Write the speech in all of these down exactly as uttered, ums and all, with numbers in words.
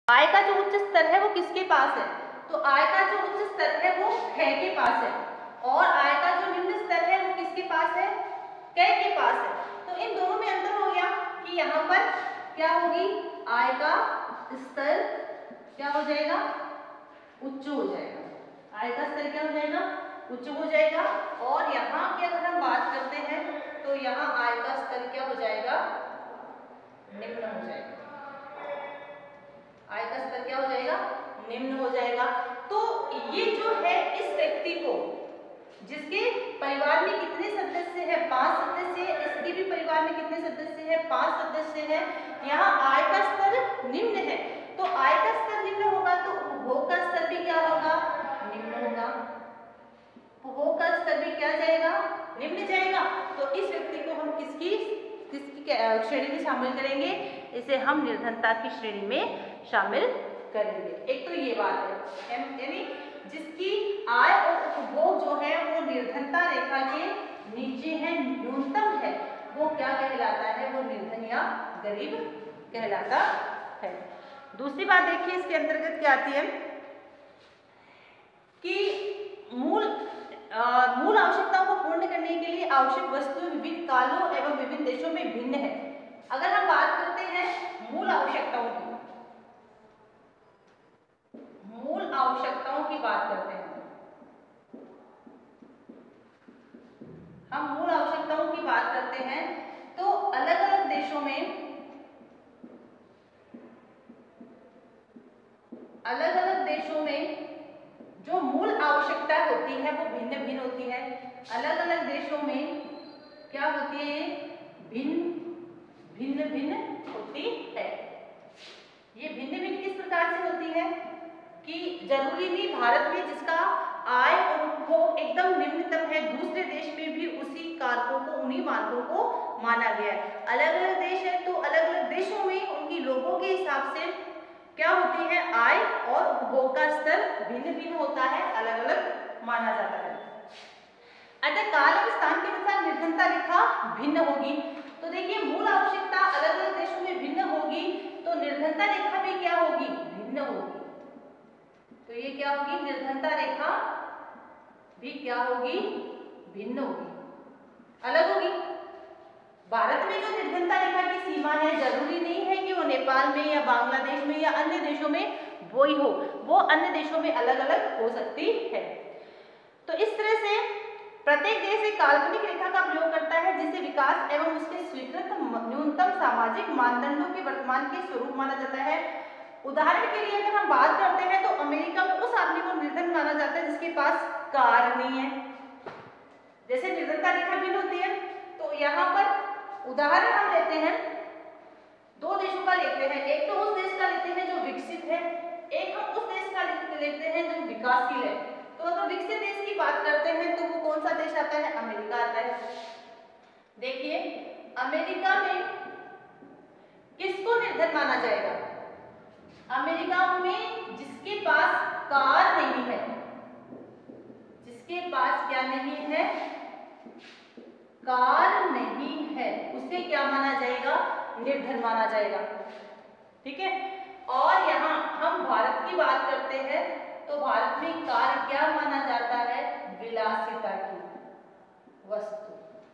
आय का जो उच्च स्तर है वो किसके पास है? तो आय का जो उच्च स्तर है वो ख के पास है और आय का जो निम्न स्तर है वो किसके पास है? क के पास है। तो इन दोनों में अंतर हो गया कि यहाँ पर क्या होगी, आय का स्तर क्या हो जाएगा, उच्च हो जाएगा। आय का स्तर क्या हो जाएगा, उच्च हो जाएगा। और यहाँ की अगर हम बात करते हैं तो यहाँ आय का स्तर क्या हो जाएगा, निम्न हो जाएगा। आय का स्तर क्या हो जाएगा, निम्न हो जाएगा। तो ये जो है इस व्यक्ति को, जिसके परिवार में कितने सदस्य हैं, पांच सदस्य है, इसके भी परिवार में कितने सदस्य हैं, पांच सदस्य हैं। यहाँ आय का स्तर निम्न है, तो आय का स्तर निम्न होगा तो उपभोग का स्तर भी क्या होगा, निम्न होगा। उपभोग का स्तर भी क्या जाएगा, निम्न जाएगा। तो इस व्यक्ति को हम किसकी किसकी श्रेणी में शामिल करेंगे, इसे हम निर्धनता की श्रेणी में शामिल करेंगे। एक तो ये बात है, यानी जिसकी आय और उपभोग जो है वो निर्धनता रेखा के नीचे है, न्यूनतम है, वो क्या कहलाता है, वो निर्धन या गरीब कहलाता है। दूसरी बात देखिए इसके अंतर्गत क्या आती है कि मूल आ, मूल आवश्यकताओं को पूर्ण करने के लिए आवश्यक वस्तु विभिन्न कालों एवं विभिन्न देशों में भिन्न है। अगर हम बात करते हैं मूल आवश्यकताओं की, मूल आवश्यकताओं की बात करते हैं हम मूल आवश्यकताओं की बात करते हैं तो अलग अलग देशों में अलग अलग देशों में जो मूल आवश्यकता होती है वो भिन्न भिन्न होती है। अलग अलग देशों में क्या होती है, भिन्न भिन्न भिन्न होती है। ये भिन्न भिन्न किस प्रकार से होती है कि जरूरी नहीं भारत में जिसका आय और उपभोग एकदम निम्नतम है, दूसरे देश में भी उसी कारकों को, उन्हीं मानकों को माना गया है। अलग अलग देश है तो अलग अलग देशों में उनकी लोगों के हिसाब से क्या होती है, आय और उपभोग का स्तर भिन्न भिन्न होता है, अलग अलग माना जाता है। अतः काल और स्थान के अनुसार निर्धनता रेखा भिन्न होगी। तो देखिए मूल आवश्यकता अलग अलग देशों में भिन्न होगी तो निर्धनता रेखा भी क्या होगी, भिन्न होगी। तो ये क्या होगी, निर्धनता रेखा भी क्या होगी, भिन्न होगी, अलग होगी। भारत में जो निर्धनता रेखा की सीमा है जरूरी नहीं है कि वो नेपाल में या बांग्लादेश में या अन्य देशों में वो ही हो, वो अन्य देशों में अलग अलग हो सकती है। तो इस तरह से प्रत्येक देश एक काल्पनिक रेखा का प्रयोग करता है जिसे विकास एवं उसके स्वीकृत न्यूनतम सामाजिक मानदंडों के वर्तमान के स्वरूप माना जाता है। उदाहरण के लिए अगर हम बात करते हैं तो अमेरिका में उस आदमी को निर्धन माना जाता है जिसके पास कार नहीं है। जैसे निर्धनता रेखा भिन्न होती है तो यहाँ पर उदाहरण हम लेते हैं, दो देशों का लेते हैं, एक तो उस देश का लेते हैं जो विकसित है, एक हम उस देश का लेते हैं जो विकासशील है। तो अगर विकसित देश की बात करते हैं तो वो कौन सा देश आता है, अमेरिका आता है। देखिए अमेरिका में किसको निर्धन माना जाएगा, अमेरिका में जिसके पास कार नहीं है, जिसके पास क्या नहीं है, कार नहीं है, उसे क्या माना जाएगा, निर्धन माना जाएगा। ठीक है। और यहाँ हम भारत की बात करते हैं तो भारत में कार क्या माना जाता है, विलासिता की वस्तु,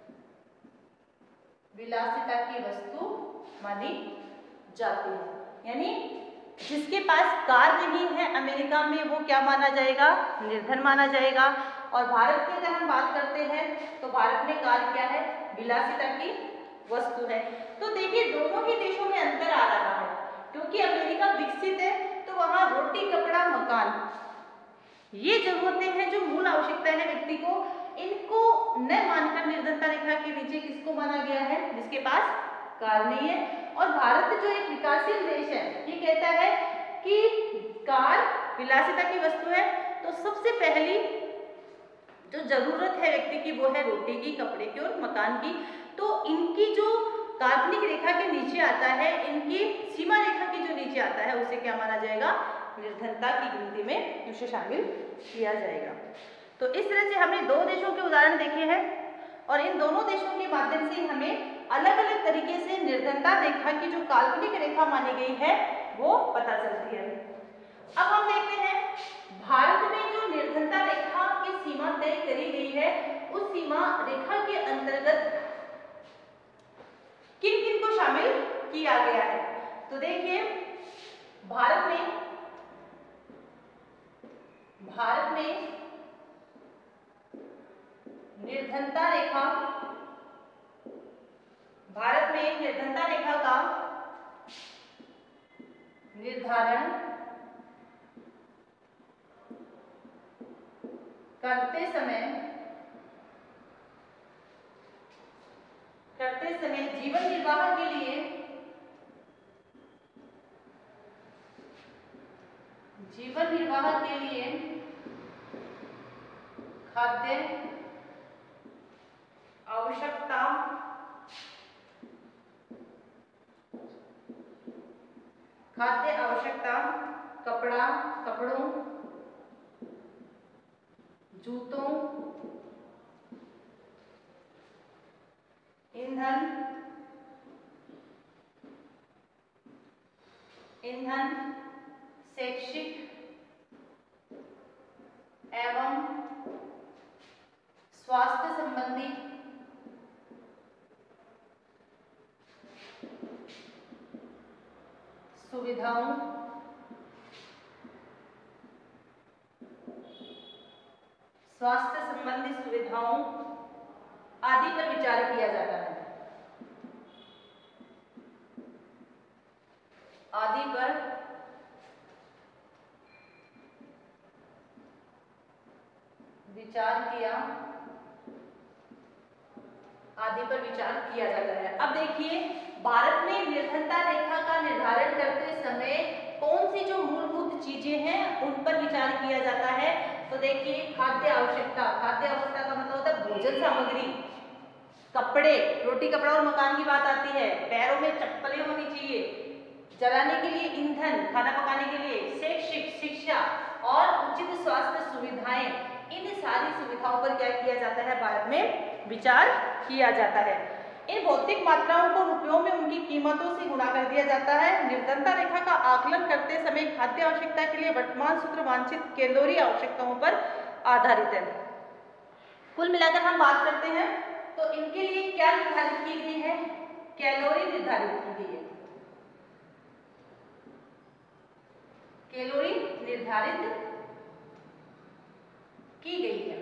विलासिता की वस्तु मानी जाती है। यानी जिसके पास कार नहीं है अमेरिका में वो क्या माना जाएगा, निर्धन माना जाएगा। और भारत की अगर हम बात करते हैं तो भारत में कार क्या है, विलासिता की वस्तु है। तो देखिए दोनों ही देशों में अंतर आ रहा है, क्योंकि अमेरिका विकसित है तो वहां रोटी कपड़ा मकान ये जरूरतें हैं जो मूल आवश्यकता है व्यक्ति को, इनको न मानकर निर्धनता रेखा के नीचे किसको माना गया है, जिसके पास कार नहीं है। और भारत जो एक विकासशील देश है ये कहता है कि कार विलासिता की वस्तु है, तो सबसे पहली जो जरूरत है व्यक्ति की वो है रोटी की, कपड़े की और मकान की। तो इनकी जो काल्पनिक रेखा के नीचे आता है, इनकी सीमा रेखा के जो नीचे आता है उसे क्या माना जाएगा, निर्धनता की गिनती में उसे शामिल किया जाएगा। तो इस तरह से हमने दो देशों के उदाहरण देखे हैं और इन दोनों देशों के माध्यम से हमें अलग अलग तरीके से निर्धनता रेखा की जो काल्पनिक रेखा मानी गई है वो पता चलती है। अब हम देखते हैं भारत में जो निर्धनता रेखा की सीमा तय करी गई है, उस सीमा रेखा के अंतर्गत किन किन को शामिल किया गया है। तो देखिए भारत में भारत में निर्धनता रेखा भारत में निर्धनता रेखा का निर्धारण करते समय करते समय जीवन निर्वाह के लिए जीवन निर्वाह के लिए खाद्य आवश्यकता खाद्य आवश्यकता कपड़ा कपड़ों जूतों ईंधन ईंधन शैक्षिक एवं स्वास्थ्य संबंधी सुविधाओं स्वास्थ्य संबंधी सुविधाओं आदि पर विचार किया जाता है आदि पर विचार किया आदि पर विचार किया जाता है। अब देखिए भारत में निर्धनता रेखा का निर्धारण करते समय कौन सी जो मूलभूत चीजें हैं उन पर विचार किया जाता है। तो देखिए खाद्य आवश्यकता खाद्य आवश्यकता का मतलब होता है भोजन सामग्री, कपड़े, रोटी कपड़ा और मकान की बात आती है, पैरों में चप्पलें होनी चाहिए, जलाने के लिए ईंधन, खाना पकाने के लिए, शैक्षिक शिक्षा और उचित स्वास्थ्य सुविधाएं, इन सारी सुविधाओं पर क्या किया जाता है, भारत में विचार किया जाता है। इन भौतिक मात्राओं को रुपयों में उनकी कीमतों से गुणा कर दिया जाता है। निर्धनता रेखा का आकलन करते समय खाद्य आवश्यकता के लिए वर्तमान सूत्र वांछित कैलोरी आवश्यकताओं पर आधारित है। कुल मिलाकर हम बात करते हैं तो इनके लिए क्या निर्धारित की गई है, कैलोरी निर्धारित की गई है। कैलोरी निर्धारित की गई है।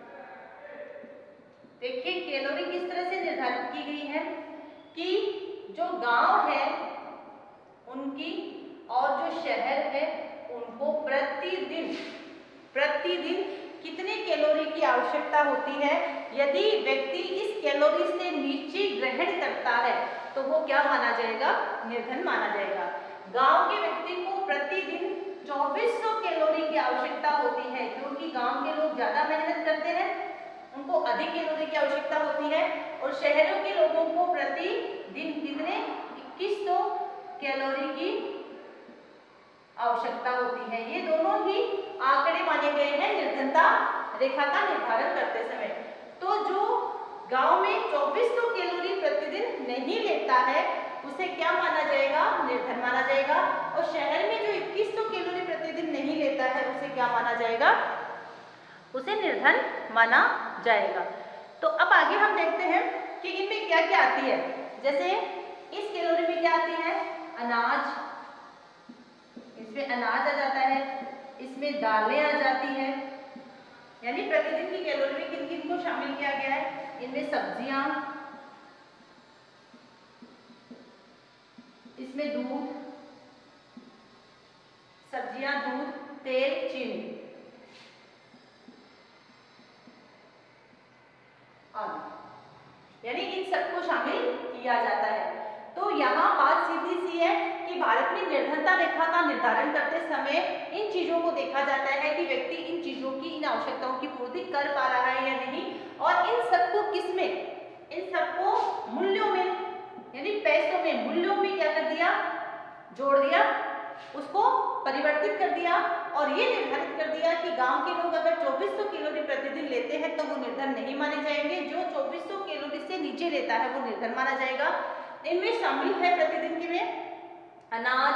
देखिए कैलोरी किस तरह से निर्धारित की गई है कि जो गांव है उनकी और जो शहर है उनको प्रतिदिन प्रतिदिन कितने कैलोरी की आवश्यकता होती है। यदि व्यक्ति इस कैलोरी से नीचे ग्रहण करता है तो वो क्या माना जाएगा, निर्धन माना जाएगा। गांव के व्यक्ति को प्रतिदिन चौबीस सौ कैलोरी की आवश्यकता होती है, क्योंकि गांव के लोग ज्यादा मेहनत करते हैं, उनको अधिक कैलोरी की आवश्यकता होती है। और शहरों के लोगों को प्रतिदिन कितने इक्कीस सौ कैलोरी की आवश्यकता होती है। ये दोनों ही आंकड़े माने गए हैं निर्धनता रेखा का निर्धारण करते समय। तो जो गांव में चौबीस सौ कैलोरी प्रतिदिन नहीं लेता है उसे क्या माना जाएगा, निर्धन माना जाएगा। और शहर में जो इक्कीस सौ कैलोरी प्रतिदिन नहीं लेता है उसे क्या माना जाएगा, उसे निर्धन माना जाएगा। तो अब आगे हम देखते हैं कि इनमें क्या क्या आती है। जैसे इस कैलोरी में क्या आती है, अनाज, इसमें अनाज आ जाता है, इसमें दालें आ जाती है, यानी प्रतिदिन की कैलोरी में किन किन को शामिल किया गया है। इनमें सब्जियां, इसमें दूध, सब्जियां, दूध, तेल, चीनी आदि, यानी इन सबको शामिल किया जाता है। तो यहाँ बात सीधी सी है कि भारत में निर्धनता रेखा का निर्धारण करते समय इन चीजों को देखा जाता है कि व्यक्ति इन चीजों की, इन आवश्यकताओं की पूर्ति कर पा रहा है या नहीं। और इन सबको किसमें, इन सबको मूल्यों में, यानी पैसों में, मूल्यों में क्या कर दिया, जोड़ दिया, उसको परिवर्तित कर दिया और ये निर्धारित कर दिया कि गांव के लोग अगर चौबीस सौ कैलोरी प्रतिदिन लेते हैं तो वो निर्धन नहीं माने जाएंगे। जो चौबीस सौ कैलोरी से नीचे लेता है वो निर्धन माना जाएगा। इनमें शामिल है प्रतिदिन के में अनाज,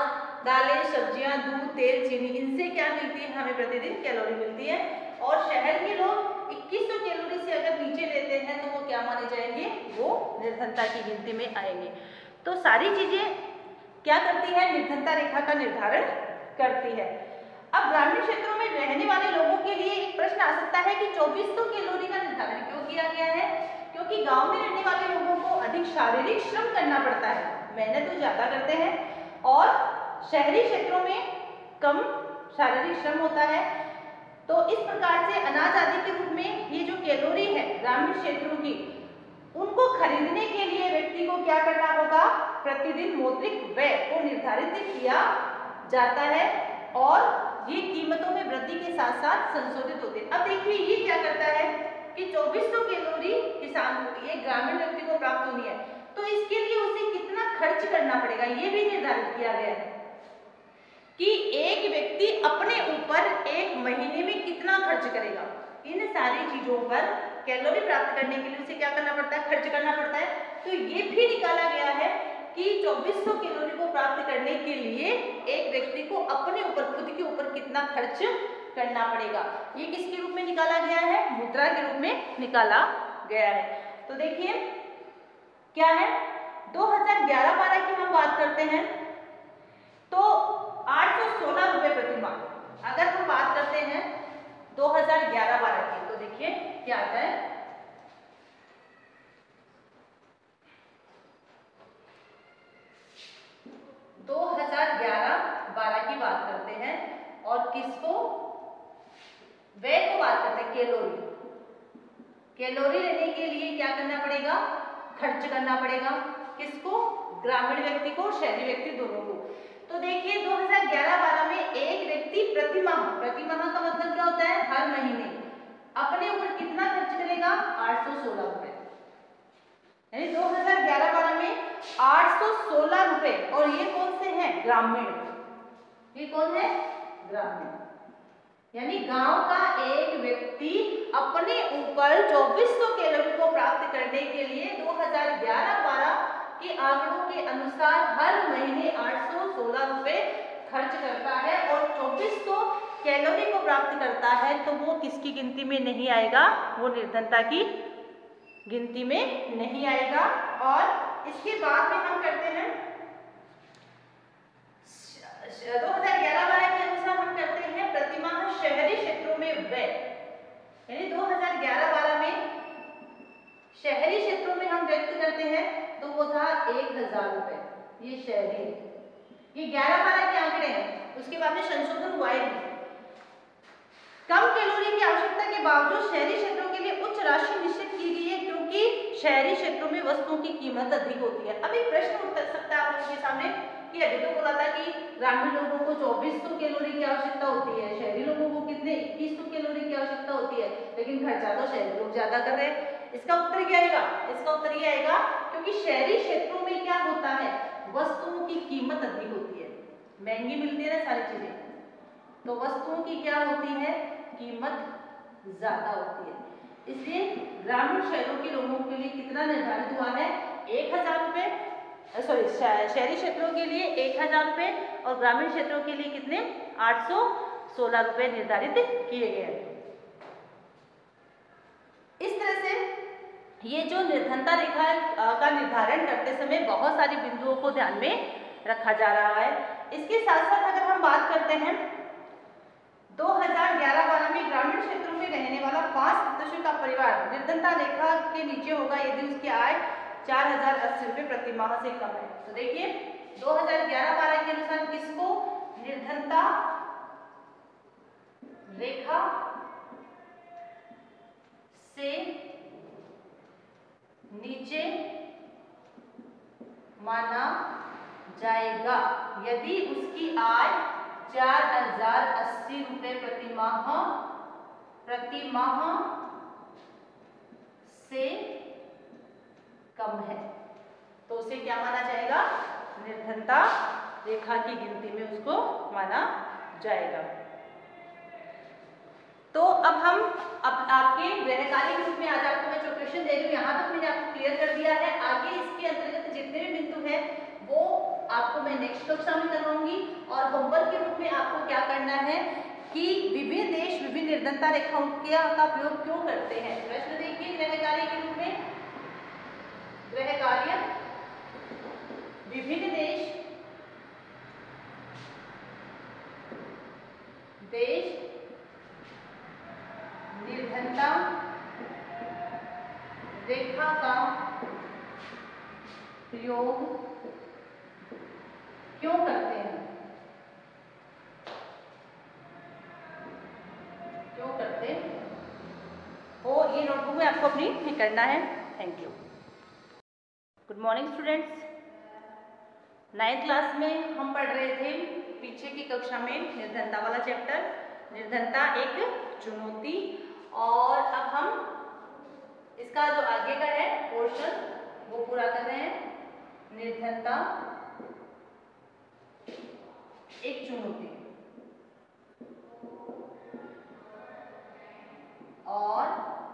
दालें, सब्जियां, दूध, तेल, चीनी, इनसे क्या मिलती है हमें प्रतिदिन कैलोरी मिलती है। और शहर के लोग इक्कीस सौ कैलोरी से अगर नीचे लेते हैं तो वो क्या माने जाएंगे, वो निर्धनता की गिनती में आएंगे। तो सारी चीजें क्या करती है, निर्धनता रेखा का निर्धारण करती है। अब ग्रामीण क्षेत्रों में रहने वाले लोगों के लिए एक प्रश्न आ सकता है कि चौबीस सौ कैलोरी का निर्धारण क्यों किया गया है? क्योंकि गांव में रहने वाले लोगों को अधिक शारीरिक श्रम करना पड़ता है, मेहनत तो ज्यादा करते हैं, और शहरी क्षेत्रों में कम शारीरिक श्रम होता है। तो इस प्रकार से अनाज आदि के रूप में ये जो कैलोरी है ग्रामीण क्षेत्रों की, उनको खरीदने के लिए व्यक्ति को क्या करना होगा, प्रतिदिन मौद्रिक व्यय को निर्धारित किया जाता है और ये कीमतों में वृद्धि के साथ साथ संशोधित होते हैं। अब देखिए ये क्या करता है कि चौबीस सौ कैलोरी किसान को, ये ग्रामीण व्यक्ति को प्राप्त होनी है, तो इसके लिए उसे कितना खर्च करना पड़ेगा ये भी निर्धारित किया गया है कि एक व्यक्ति अपने ऊपर एक महीने में कितना खर्च करेगा। इन सारी चीजों पर कैलोरी प्राप्त करने के लिए उसे क्या करना पड़ता है, खर्च करना पड़ता है। तो ये भी निकाला गया है कि चौबीस सौ कैलोरी को प्राप्त करने के लिए एक व्यक्ति को अपने ऊपर, खुद के ऊपर कितना खर्च करना पड़ेगा। ये किसके रूप में निकाला गया है, मुद्रा के रूप में निकाला गया है। तो देखिए क्या है, दो हज़ार ग्यारह बारह की हम बात करते हैं तो आठ सौ सोलह रुपए प्रति माह। अगर हम बात करते हैं दो हज़ार ग्यारह बारह की तो देखिए क्या आता है, दो हज़ार ग्यारह बारह की बात करते हैं और किसको, व्यय को बात करते हैं, कैलोरी। कैलोरी लेने के लिए क्या करना पड़ेगा, खर्च करना पड़ेगा। किसको, ग्रामीण व्यक्ति को, शहरी व्यक्ति दोनों को। तो देखिए दो हज़ार ग्यारह बारह में एक व्यक्ति प्रति माह, प्रति माह का मतलब क्या होता है, हर महीने अपने ऊपर कितना खर्च करेगा, आठ सौ सोलह रुपए। यानी दो हज़ार ग्यारह बारह में आठ सौ सोलह रुपए, और ये कौन से हैं, ग्रामीण। ये कौन है, ग्रामीण। यानी गांव का एक व्यक्ति अपने ऊपर चौबीस सौ कैलोरी को प्राप्त करने के लिए दो हज़ार ग्यारह बारह के आंकड़ों के अनुसार हर महीने आठ सौ सोलह रुपए खर्च करता है और चौबीस सौ कैलोरी को प्राप्त करता है। तो वो किसकी गिनती में नहीं आएगा, वो निर्धनता की गिनती में नहीं आएगा। और इसके बाद में हम करते हैं दो हज़ार ग्यारह बारह के अनुसार हम करते हैं प्रतिमाह शहरी क्षेत्रों में व्यय। यानी दो हज़ार ग्यारह बारह में शहरी क्षेत्रों में हम व्यक्त करते हैं तो वो था एक हजार रुपए, ये शहरी है। ये ग्यारह बारह के आंकड़े हैं, उसके बाद में संशोधन हुआ है। कम कैलोरी की आवश्यकता के बावजूद शहरी क्षेत्रों के लिए उच्च राशि निश्चित की गई है क्योंकि शहरी क्षेत्रों में वस्तुओं की कीमत अधिक होती है। अब एक प्रश्न उठ सकता है आप लोगों के सामने कि अभी तो बोला था कि ग्रामीण लोगों को चौबीस सौ कैलोरी की आवश्यकता होती है, शहरी लोगों को कितने इक्कीस सौ कैलोरी की आवश्यकता होती है, लेकिन खर्चा तो शहरी लोग ज्यादा कर रहे हैं। इसका उत्तर क्या आएगा, इसका उत्तर ये आएगा क्योंकि शहरी क्षेत्रों में क्या होता है, वस्तुओं की कीमत अधिक होती है, महंगी मिलती है ना सारी चीजें, तो वस्तुओं की क्या होती है, कीमत ज्यादा होती है। इसलिए ग्रामीण शहरों के लोगों के लिए कितना निर्धारित हुआ है, एक हजार रुपए, सॉरी शहरी क्षेत्रों के लिए एक हजार रुपए और ग्रामीण क्षेत्रों के लिए कितने, आठ सौ सोलह रुपए निर्धारित किए गए हैं। इस तरह से ये जो निर्धनता रेखा का निर्धारण करते समय बहुत सारी बिंदुओं को ध्यान में रखा जा रहा है। इसके साथ साथ अगर हम बात करते हैं दो हज़ार ग्यारह बारह में ग्रामीण क्षेत्रों में रहने वाला पांच सदस्यों का परिवार निर्धनता रेखा के नीचे होगा यदि उसकी आय चार हजार अस्सी रुपए प्रति माह से कम है। तो देखिए दो हज़ार ग्यारह बारह के अनुसार किसको निर्धनता रेखा से नीचे माना जाएगा यदि उसकी आय चार हजार अस्सी रुपए प्रति माह प्रति माह से कम है, तो उसे क्या माना जाएगा, निर्धनता रेखा की गिनती में उसको माना जाएगा। तो अब हम अब आपके गृहकार्य के रूप में आज आपको मैं जो क्वेश्चन दे रही हूँ यहाँ तक मैंने आपको क्लियर कर दिया है। आगे इसके अंतर्गत जितने भी बिंदु हैं वो आपको मैं नेक्स्ट कक्षा में करवाऊंगी। और होमवर्क के रूप में आपको क्या करना है कि विभिन्न देश विभिन्न निर्धनता रेखाओं का प्रयोग क्यों करते हैं। प्रश्न देखिए गृह कार्य के रूप में, गृह कार्य विभिन्न देश देश निर्धनता रेखा का प्रयोग क्यों करते हैं, क्यों करते हो, ये नोटबुक में आपको अपनी करना है। Thank you. Good morning students. Ninth class में हम पढ़ रहे थे पीछे की कक्षा में निर्धनता वाला चैप्टर, निर्धनता एक चुनौती। और अब हम इसका जो आगे का है पोर्शन वो पूरा कर रहे हैं, निर्धनता एक चुनौती। और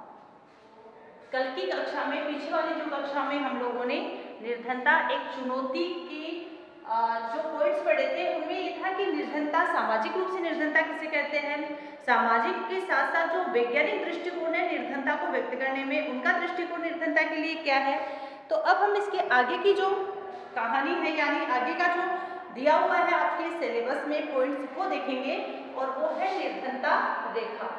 कल की कक्षा में, पीछे वाली जो कक्षा में हम लोगों ने निर्धनता एक चुनौती की जो पॉइंट्स पढ़े थे उनमें ये था कि निर्धनता, सामाजिक रूप से निर्धनता किसे कहते हैं, सामाजिक के साथ साथ जो वैज्ञानिक दृष्टिकोण है निर्धनता को व्यक्त करने में, उनका दृष्टिकोण निर्धनता के लिए क्या है। तो अब हम इसके आगे की जो कहानी है, यानी आगे का जो दिया हुआ है आपके सिलेबस में पॉइंट्स को देखेंगे, और वो है निर्धनता रेखा,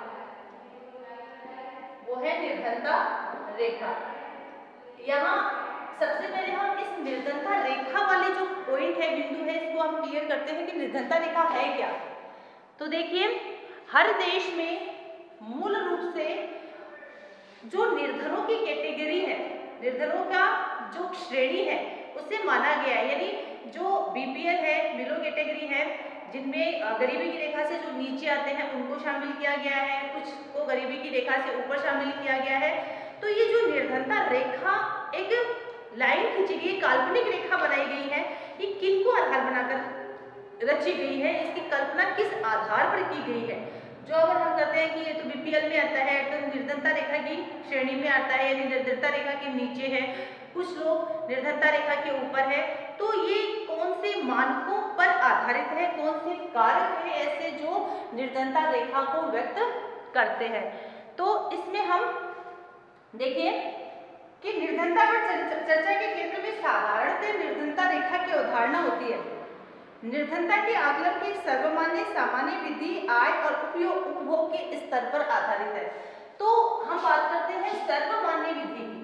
वो है निर्धनता रेखा। यहाँ सबसे पहले हम इस निर्धनता रेखा वाले जो पॉइंट है, बिंदु है, इसको हम क्लियर करते हैं कि निर्धनता रेखा है क्या। तो देखिए, हर देश में मूल रूप से जो निर्धनों की कैटेगरी है, निर्धनों का जो श्रेणी है उसे माना गया है, यानी जो बीपीएल है, बिलो कैटेगरी है, जिनमें गरीबी की रेखा से जो नीचे आते हैं उनको शामिल किया गया है, कुछ को गरीबी की रेखा से ऊपर शामिल किया गया है। तो ये जो निर्धनता रेखा एक लाइन खींची गई, काल्पनिक रेखा बनाई गई है, ये किन को आधार बनाकर रची गई है, इसकी कल्पना किस आधार पर की गई है। जो अगर हम कहते हैं कि ये तो बीपीएल में आता है, तो निर्धनता रेखा की श्रेणी में आता है, यानी निर्धनता रेखा के नीचे है, कुछ लोग निर्धनता रेखा के ऊपर है, तो ये कौन से मानकों पर आधारित है, कौन से कारक है ऐसे जो निर्धनता रेखा को व्यक्त करते हैं। तो इसमें हम देखिए कि निर्धनता पर चर्चा के केंद्र में साधारणतः निर्धनता रेखा की अवधारणा होती है। निर्धनता के आकलन की सर्वमान्य सामान्य विधि आय और उपयोग उपभोग के स्तर पर आधारित है। तो हम बात करते हैं सर्वमान्य विधि की,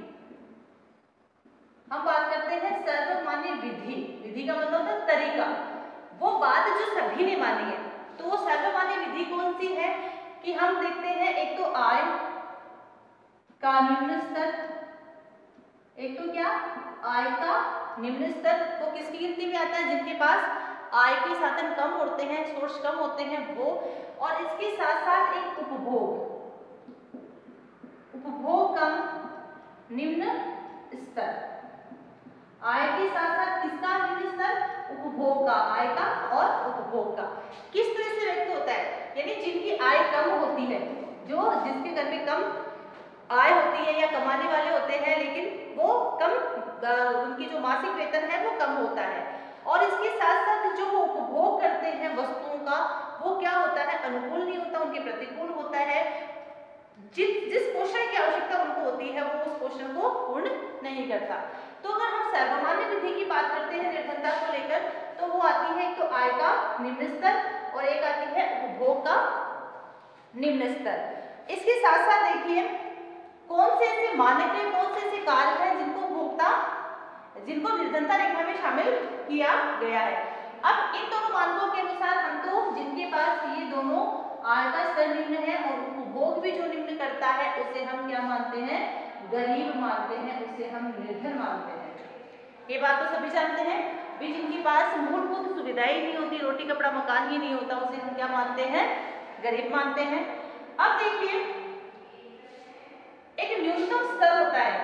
हम बात करते हैं सर्वमान्य विधि, विधि का मतलब है तरीका, वो बात जो सभी ने मानी है। तो वो सर्वमान्य विधि कौन सी है कि हम देखते हैं, एक तो आय का निम्न स्तर, एक तो क्या आय का निम्न स्तर, तो किसकी गिनती में आता है, जिनके पास आय के साधन कम होते हैं, सोर्स कम होते हैं वो। और इसके साथ साथ एक उपभोग, उपभोग का निम्न स्तर, आय के साथ साथ किसका निम्न स्तर, उपभोग का, आय का और उपभोग का। किस तरह से व्यक्त होता है, यानी जिनकी आय कम होती है, जो जिसके घर में कम आय होती है या कमाने वाले होते हैं, लेकिन वो कम, उनकी जो मासिक वेतन है वो कम होता है। और इसके साथ साथ जो वो उपभोग करते हैं वस्तुओं का, वो क्या होता है, अनुकूल नहीं होता, उनके प्रतिकूल होता है। जिस जिस पोषण की आवश्यकता उनको होती है वो उस पोषण को पूर्ण नहीं करता। तो अगर हम सर्वमान्य विधि की बात करते हैं निर्धनता को लेकर, तो वो आती है एक तो आय का निम्न स्तर और एक आती है उपभोग का निम्न स्तर। इसके साथ साथ देखिए कौन से ऐसे मानक है, कौन से ऐसे कारक है जिनको उपभोक्ता, जिनको निर्धनता रेखा में शामिल किया गया है। अब इन दोनों मानकों के अनुसार हम तो जिनके पास ये दोनों आय का स्तर निम्न है और उपभोग भी जो निम्न करता है उसे हम क्या मानते हैं, गरीब मानते हैं, उसे हम निर्धन मानते हैं। ये बात तो सभी जानते हैं भी, जिनके पास मूलभूत सुविधाएं नहीं होती, रोटी कपड़ा मकान ही नहीं होता, उसे हम क्या मानते हैं, गरीब मानते हैं। अब देखिए एक न्यूनतम स्तर होता है,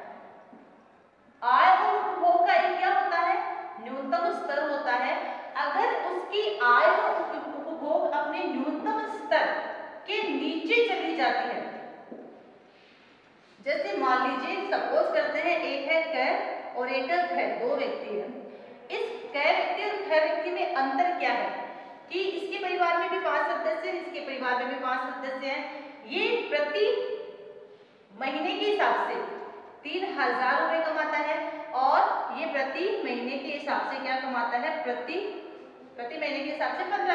आय और उपभोग का एक क्या होता है, न्यूनतम स्तर होता है। अगर उसकी आय और उपभोग अपने न्यूनतम स्तर के नीचे चली जाती है, जैसे मान लीजिए सपोज करते हैं एक है क और एक है, दो व्यक्ति हैं, इस कै व्यक्ति और खै व्यक्ति में अंतर क्या है कि इसके परिवार में भी पांच सदस्य हैं, इसके परिवार में भी पांच सदस्य हैं। ये प्रति महीने के हिसाब से तीन हजार रुपए कमाता है और ये प्रति महीने के हिसाब से क्या कमाता है, प्रति प्रति महीने के हिसाब से पंद्रह